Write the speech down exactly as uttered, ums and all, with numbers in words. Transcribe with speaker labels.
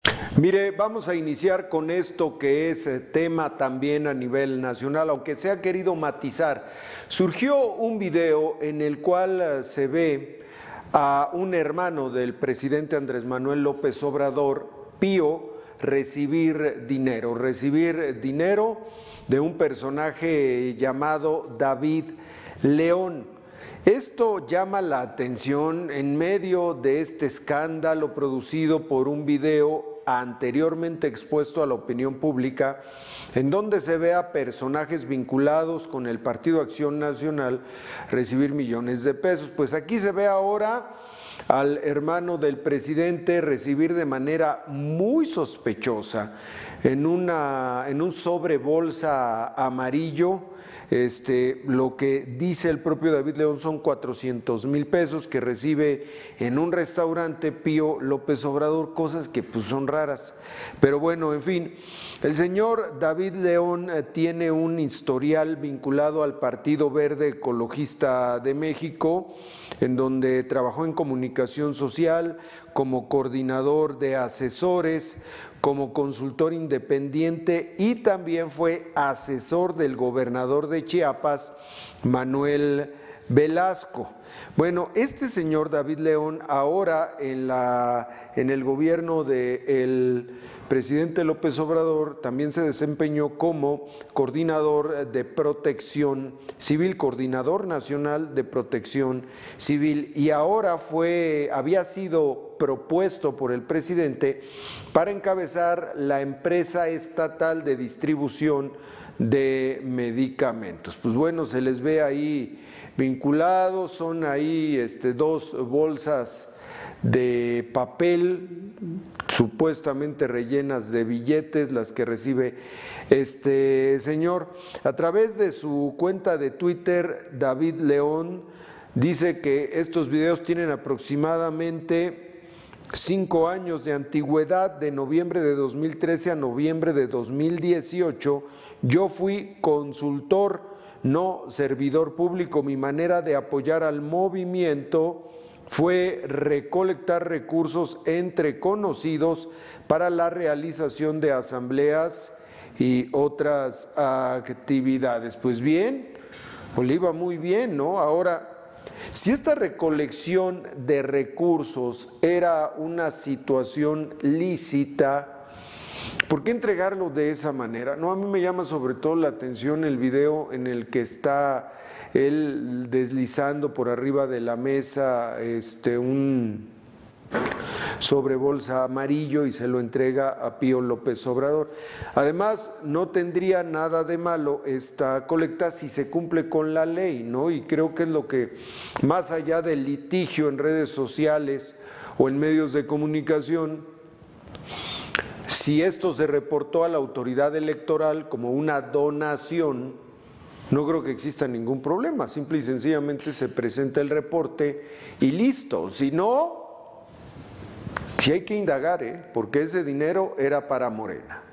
Speaker 1: Mire, vamos a iniciar con esto que es tema también a nivel nacional, aunque se ha querido matizar. Surgió un video en el cual se ve a un hermano del presidente Andrés Manuel López Obrador, Pío, recibir dinero, recibir dinero de un personaje llamado David León. Esto llama la atención en medio de este escándalo producido por un video anteriormente expuesto a la opinión pública, en donde se ve a personajes vinculados con el Partido Acción Nacional recibir millones de pesos. Pues aquí se ve ahora al hermano del presidente recibir de manera muy sospechosa en, una, en un sobrebolsa amarillo. Este, lo que dice el propio David León son cuatrocientos mil pesos que recibe en un restaurante Pío López Obrador, cosas que pues son raras. Pero bueno, en fin, el señor David León eh, tiene un historial vinculado al Partido Verde Ecologista de México, en donde trabajó en comunicación social como coordinador de asesores, como consultor independiente y también fue asesor del gobernador de Chiapas, Manuel Velasco. Bueno, este señor David León ahora en, la, en el gobierno del presidente López Obrador también se desempeñó como coordinador de protección civil, coordinador nacional de protección civil, y ahora fue, había sido propuesto por el presidente para encabezar la empresa estatal de distribución de medicamentos. Pues bueno, se les ve ahí vinculados, son ahí este, dos bolsas de papel supuestamente rellenas de billetes, las que recibe este señor. A través de su cuenta de Twitter, David León dice que estos videos tienen aproximadamente cinco años de antigüedad, de noviembre de dos mil trece a noviembre de dos mil dieciocho. Yo fui consultor, no servidor público. Mi manera de apoyar al movimiento fue recolectar recursos entre conocidos para la realización de asambleas y otras actividades. Pues bien, pues le iba muy bien, ¿no? Ahora, si esta recolección de recursos era una situación lícita, ¿por qué entregarlo de esa manera? No, a mí me llama sobre todo la atención el video en el que está él deslizando por arriba de la mesa este, un sobrebolsa amarillo y se lo entrega a Pío López Obrador. Además, no tendría nada de malo esta colecta si se cumple con la ley, ¿no? Y creo que es lo que, más allá del litigio en redes sociales o en medios de comunicación, si esto se reportó a la autoridad electoral como una donación, no creo que exista ningún problema, simple y sencillamente se presenta el reporte y listo. Si no, sí hay que indagar, ¿eh? Porque ese dinero era para Morena.